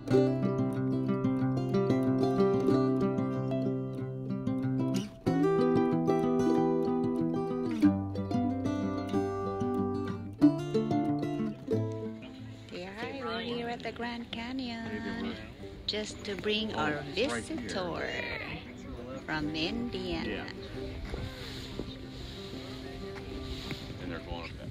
We're here at the Grand Canyon just to bring our visitor from Indiana. And they're going up that.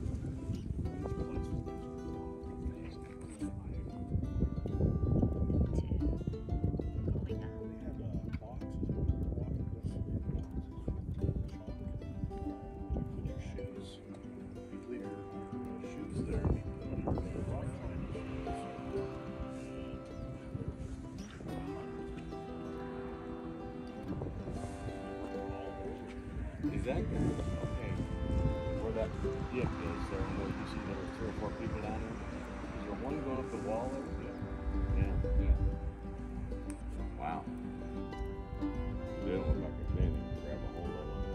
Exactly. Okay. Where that dip is there, and where you see there were 3 or 4 people down there. Is there one going up the wall there? Yeah. Yeah. Wow. They don't look like a man. You can grab a hold of them.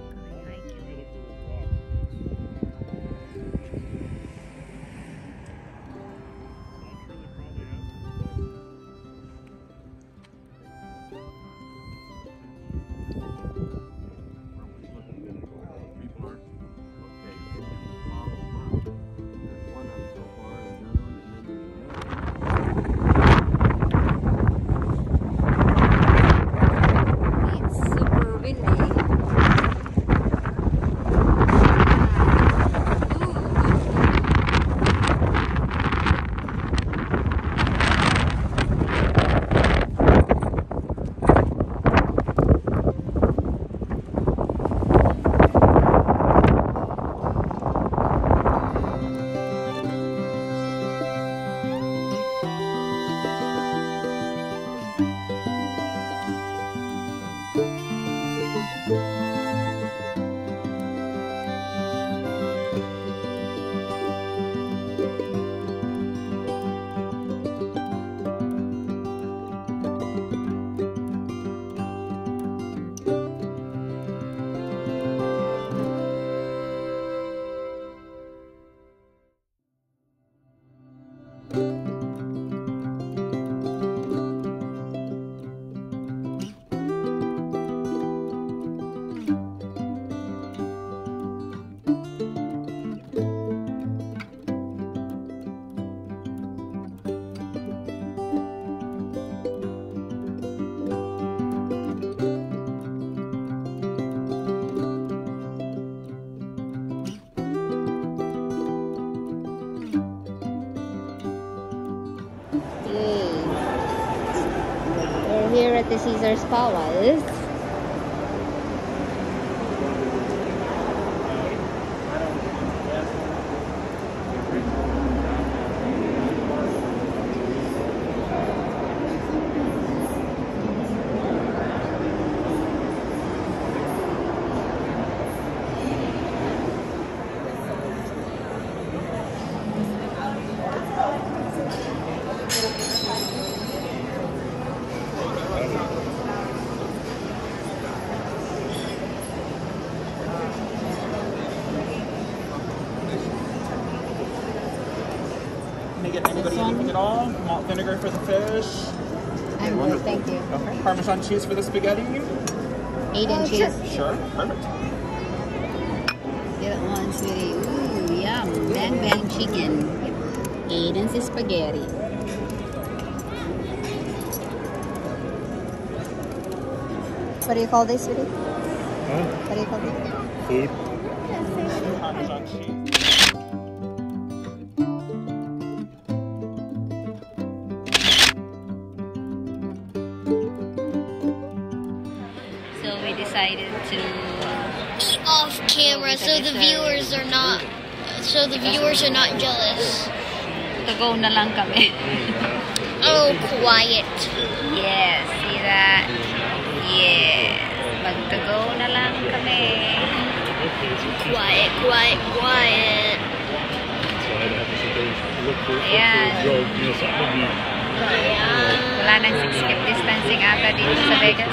We're here at the Caesar's Palace. Can I get anybody anything at all? Malt vinegar for the fish. I'm good, thank you. Okay. Parmesan cheese for the spaghetti. 8 inches. Sure. Perfect. That one's really, ooh, yum. Bang bang chicken. 8 inches spaghetti. What do you call this, sweetie? Huh? What do you call this? Food. Parmesan cheese. So we decided to Eat off camera so the viewers are not jealous. to go na lang kami. Oh, quiet. Yes, see that? Yes. Mag-to-go na lang kami. Quiet, quiet, quiet. Ayan. Wala nang 6 feet distancing ata dito sa Vegas.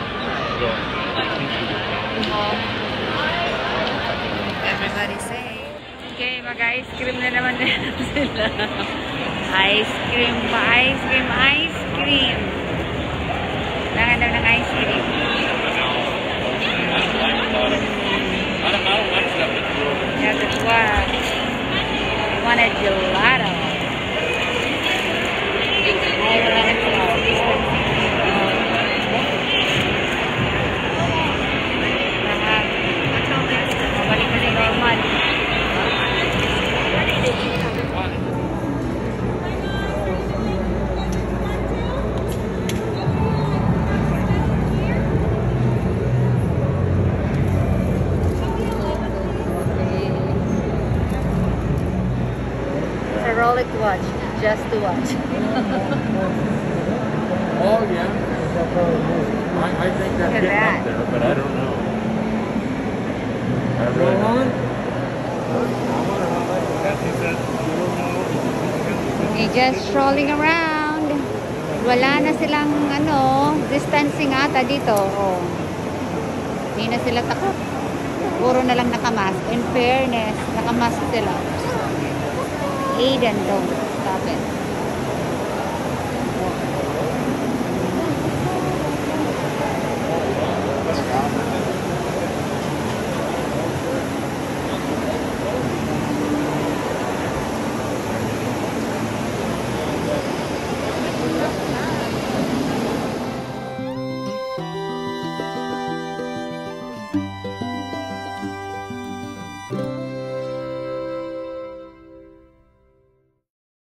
Oh. Everybody say. Okay, mag-ice cream na naman sila. Ice cream pa, ice cream, ice cream. Kailangan daw ng ice cream. I don't like stuff that's real. Yeah, that's what. I want a gelato. Ay, wala na sila. Lahat. Mabalik na si normal. Rolex watch, just to watch. Oh, yeah. I think that's Look at getting that. up there, but I don't know. I really don't. They're just strolling around. Wala na silang distancing ata dito. Oh. Hindi na sila takot. Puro na lang nakamask. In fairness, nakamask sila. Aiden, don't stop it.